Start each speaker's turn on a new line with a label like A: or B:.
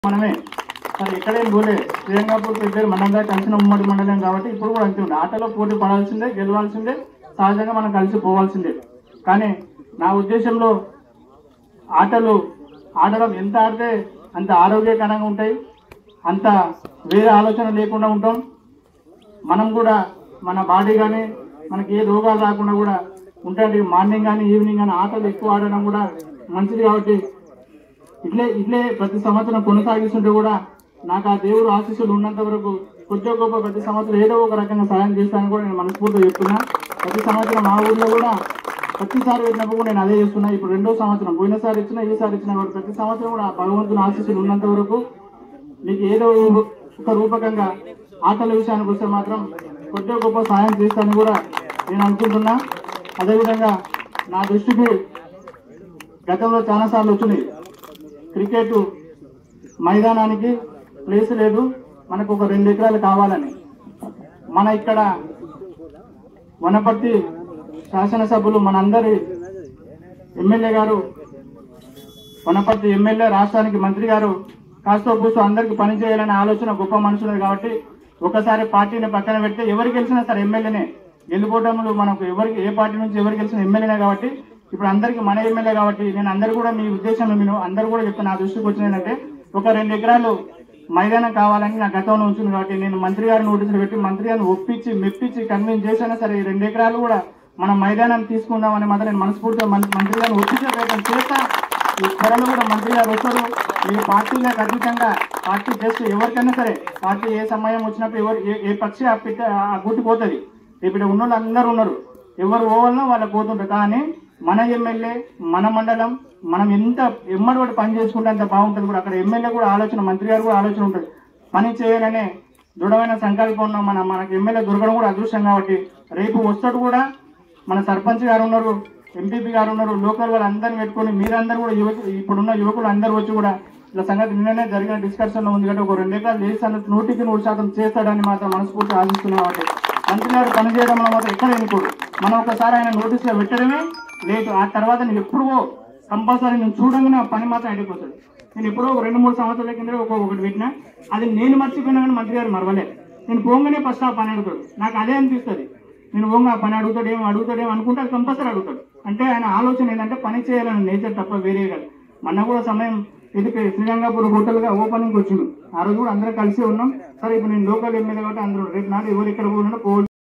A: మనమే మరి ఎక్కడేం పోలే శ్రీరంగపూర్ పెద్ద మనందరూ కలిసిన ఉమ్మడి మండలం కాబట్టి ఇప్పుడు కూడా అంతే ఉంది. ఆటలో పోటీ పడాల్సిందే, గెలవాల్సిందే, సహజంగా మనం కలిసి పోవాల్సిందే. కానీ నా ఉద్దేశంలో ఆటలు ఆడడం ఎంత ఆడితే అంత ఆరోగ్యకరంగా ఉంటాయి, అంత వేరే ఆలోచన లేకుండా ఉంటాం. మనం కూడా మన బాడీ కానీ మనకి ఏ రోగాలు రాకుండా కూడా ఉంటాయి. మార్నింగ్ కానీ ఈవినింగ్ కానీ ఆటలు ఎక్కువ ఆడడం కూడా మంచిది. కాబట్టి ఇట్లే ప్రతి సంవత్సరం కొనసాగిస్తుంటే కూడా నాకు ఆ దేవుడు ఆశీస్సులు ఉన్నంత వరకు కొద్దిగా గొప్ప ప్రతి సంవత్సరం ఏదో ఒక రకంగా సహాయం చేస్తానని కూడా నేను మనస్ఫూర్తిగా చెప్తున్నా. ప్రతి సంవత్సరం మా ఊళ్ళో కూడా ప్రతిసారి పెట్టినప్పుడు కూడా నేను అదే చేస్తున్నా. ఇప్పుడు రెండో సంవత్సరం, పోయినసారి ఇచ్చినా ఈసారి ఇచ్చినా కూడా ప్రతి సంవత్సరం కూడా భగవంతుని ఆశీస్సులు ఉన్నంత వరకు మీకు ఏదో ఒక రూపకంగా ఆటల విషయానికి వస్తే మాత్రం కొద్దిగా గొప్ప సహాయం చేస్తానని కూడా నేను అనుకుంటున్నా. అదేవిధంగా నా దృష్టికి గతంలో చాలాసార్లు వచ్చినాయి, క్రికెట్ మైదానానికి ప్లేస్ లేదు, మనకు ఒక 2 ఎకరాలు కావాలని. మన ఇక్కడ వనపర్తి శాసనసభ్యులు మనందరి ఎమ్మెల్యే గారు, వనపర్తి ఎమ్మెల్యే, రాష్ట్రానికి మంత్రి గారు కాస్తో కూర్చో అందరికీ పని చేయాలనే ఆలోచన గొప్ప మనుషులు. కాబట్టి ఒకసారి పార్టీని పక్కన పెడితే ఎవరు గెలిచినా సరే ఎమ్మెల్యేనే, గెలుపోవటంలో మనకు ఎవరికి ఏ పార్టీ నుంచి ఎవరు గెలిచిన ఎమ్మెల్యేనే. కాబట్టి ఇప్పుడు అందరికీ మన ఎమ్మెల్యే కాబట్టి నేను అందరు కూడా మీ ఉద్దేశంలో మీరు అందరూ కూడా చెప్తాను. నా దృష్టికి వచ్చిందంటే ఒక 2 ఎకరాలు మైదానం కావాలని నా గతంలో ఉంచింది. కాబట్టి నేను మంత్రి గారిని నోటీసులు పెట్టి మంత్రి గారిని ఒప్పించి మెప్పించి కన్విన్స్ చేసినా సరే ఈ 2 ఎకరాలు కూడా మనం మైదానం తీసుకుందామని మాత్రం నేను మనస్ఫూర్తిగా మంత్రి గారిని ఒప్పించే ప్రయత్నం చేస్తా. ఈ త్వరలో కూడా మంత్రి గారు వస్తారు. మీ పార్టీలో ఖచ్చితంగా పార్టీ చేస్తూ ఎవరికైనా సరే పార్టీ ఏ సమయం వచ్చినప్పుడు ఎవరు ఏ పక్షి ఆ గుట్టి పోతుంది. ఇప్పుడు ఉన్న వాళ్ళు అందరూ ఉన్నారు, ఎవరు పోవాలనో వాళ్ళకి పోతుంటారు. కానీ మన ఎమ్మెల్యే, మన మండలం, మనం ఎంత ఎమ్మడి పని చేసుకుంటే అంత బాగుంటుంది. కూడా అక్కడ ఎమ్మెల్యే కూడా ఆలోచన, మంత్రి గారు కూడా ఆలోచన ఉంటుంది. పని చేయాలనే దృఢమైన సంకల్పం ఉన్నాం. మనకు ఎమ్మెల్యే దొరకడం కూడా అదృష్టం. కాబట్టి రేపు వస్తాడు కూడా మన సర్పంచ్ గారు ఉన్నారు, ఎంపీపీ గారు ఉన్నారు, లోకల్ వాళ్ళు అందరిని పెట్టుకొని మీరందరూ కూడా ఇప్పుడున్న యువకులు అందరూ వచ్చి కూడా ఇలా సంగతి నిన్ననే జరిగిన డిస్కషన్లో ఉంది. కాబట్టి ఒక 2 ఎకరాలు చేస్తాను, 100% చేస్తాడని మాత్రం మనస్ఫూర్తి ఆశిస్తున్నాం. కాబట్టి మంత్రి గారు పనిచేయడంలో మాత్రం ఎక్కడ ఎన్నుకోడు. మనం ఒకసారి ఆయన నోటీసులో పెట్టడమే లేదు. ఆ తర్వాత నేను ఎప్పుడో కంపల్సరీ నేను చూడంగానే ఆ పని మాత్రం అయిపోతుంది. నేను ఎప్పుడో 2-3 సంవత్సరాల కింద ఒకటి పెట్టినా, అది నేను మర్చిపోయినా కానీ మంత్రి గారు మరవలేదు. నేను పోగానే ఫస్ట్ ఆ పని అడుగుతాడు. నాకు అదే అనిపిస్తుంది. నేను పోగా ఆ పని అడుగుతాడేమో అనుకుంటే అది కంపల్సరీ అడుగుతాడు. అంటే ఆయన ఆలోచన ఏంటంటే పని చేయాలని నేచర్ తప్ప వేరే కాదు. మొన్న కూడా సమయం ఎదుకే శ్రీరంగపూర్ హోటల్గా ఓపెనింగ్ వచ్చింది. ఆ రోజు కూడా అందరూ కలిసి ఉన్నాం. సరే ఇప్పుడు నేను లోకల్ ఎమ్మెల్యే కాబట్టి అందరూ రేపు నాడు ఎవరు ఇక్కడ పోయినా